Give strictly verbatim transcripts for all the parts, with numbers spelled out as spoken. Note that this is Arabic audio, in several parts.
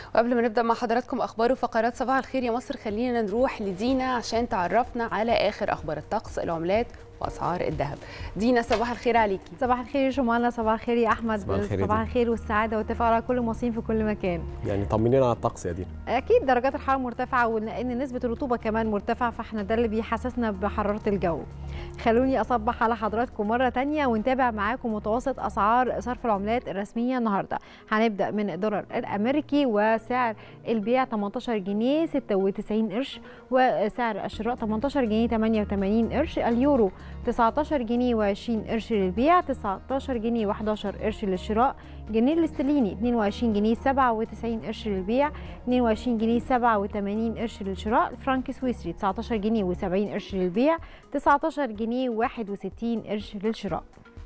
وقبل ما نبدأ مع حضراتكم أخبار وفقرات صباح الخير يا مصر، خلينا نروح لدينا عشان تعرفنا على آخر أخبار الطقس، العملات وأسعار الذهب. دينا صباح الخير عليكي. صباح الخير يا جمانة، صباح الخير يا أحمد، صباح الخير, صباح الخير والسعادة والتفاؤل على كل المصريين في كل مكان. يعني طمنينا على الطقس يا دينا. أكيد درجات الحرارة مرتفعة ولأن نسبة الرطوبة كمان مرتفعة، فاحنا ده اللي بيحسسنا بحرارة الجو. خلوني أصبح على حضراتكم مرة تانية ونتابع معاكم متوسط أسعار صرف العملات الرسمية النهاردة. هنبدأ من الدولار الأمريكي وسعر البيع ثمانية عشر جنيه ستة وتسعين قرش، وسعر الشراء ثمانية عشر جنيه ثمانية وثمانين قرش. اليورو تسعة عشر جنيه وعشرين قرش للبيع، تسعة عشر جنيه وأحد عشر قرش للشراء. جنيه الاسترليني اثنين وعشرين جنيه سبعة وتسعين قرش للبيع، اثنين وعشرين جنيه سبعة وثمانين قرش للشراء. الفرنك السويسري تسعة عشر جنيه وسبعين قرش للبيع، تسعة عشر جنيه وواحد وستين قرش للشراء.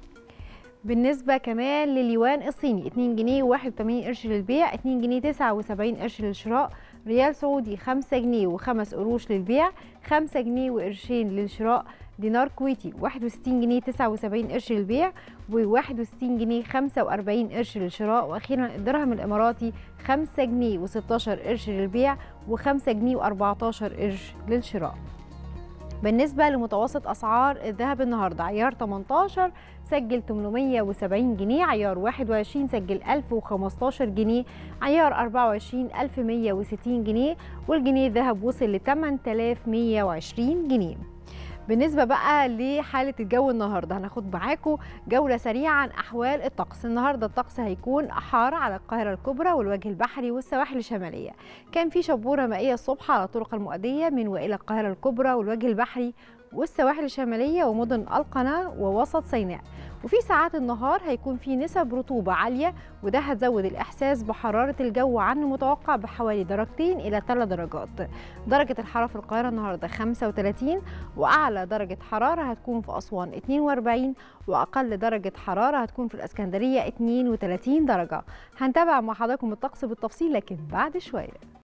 بالنسبة كمان لليوان الصيني اثنين جنيه وواحد وثمانين قرش للبيع، اثنين جنيه تسعة وسبعين قرش للشراء. ريال سعودي خمسة جنيه وخمس قروش للبيع، خمسة جنيه وقرشين للشراء. دينار كويتي واحد وستين جنيه تسعة وسبعين قرش للبيع، وواحد وستين جنيه خمسة وأربعين قرش للشراء. واخيرا الدرهم الاماراتي خمسة جنيه وستاشر قرش للبيع، وخمسة جنيه وأربعتاشر قرش للشراء. بالنسبة لمتوسط أسعار الذهب النهاردة، عيار ثمانية عشر سجل ثمانمائة وسبعين جنيه، عيار واحد وعشرين سجل ألف وخمستاشر جنيه، عيار أربعة وعشرين ألف ومائة وستين جنيه، والجنيه الذهب وصل ل ثمانية آلاف ومائة وعشرين جنيه. بالنسبة بقى لحالة الجو النهاردة، هناخد معاكم جولة سريعة عن أحوال الطقس. النهاردة الطقس هيكون حار على القاهرة الكبرى والوجه البحري والسواحل الشمالية. كان في شبورة مائية الصبح على الطرق المؤدية من وإلى القاهرة الكبرى والوجه البحري والسواحل الشمالية ومدن القناة ووسط سيناء. وفي ساعات النهار هيكون في نسب رطوبة عالية، وده هتزود الإحساس بحرارة الجو عن المتوقع بحوالي درجتين إلى ثلاث درجات. درجة الحرارة في القاهرة النهاردة خمسة وثلاثين، وأعلى درجة حرارة هتكون في أسوان اثنين وأربعين، وأقل درجة حرارة هتكون في الإسكندرية اثنين وثلاثين درجة. هنتابع مع حضراتكم الطقس بالتفصيل لكن بعد شوية.